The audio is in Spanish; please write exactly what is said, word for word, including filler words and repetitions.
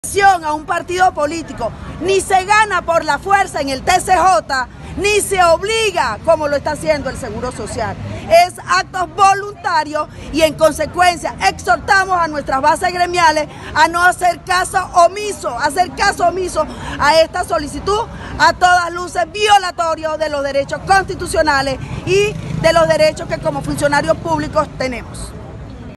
a un partido político, ni se gana por la fuerza en el T C J, ni se obliga como lo está haciendo el Seguro Social. Es actos voluntarios y en consecuencia exhortamos a nuestras bases gremiales a no hacer caso omiso, hacer caso omiso a esta solicitud, a todas luces violatorio de los derechos constitucionales y de los derechos que como funcionarios públicos tenemos.